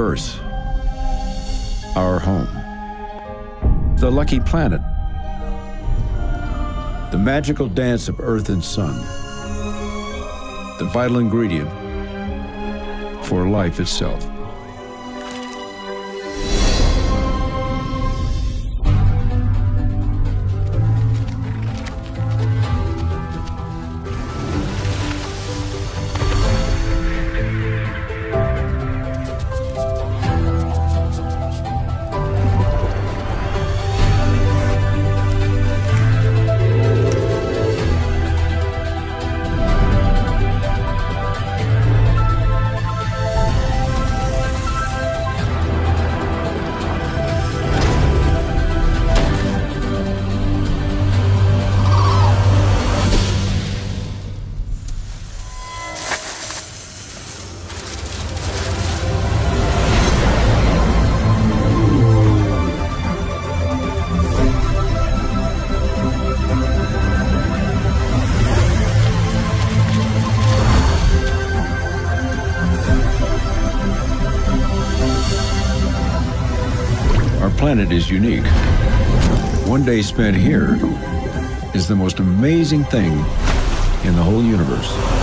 Earth, our home, the lucky planet, the magical dance of Earth and Sun, the vital ingredient for life itself. Our planet is unique. One day spent here is the most amazing thing in the whole universe.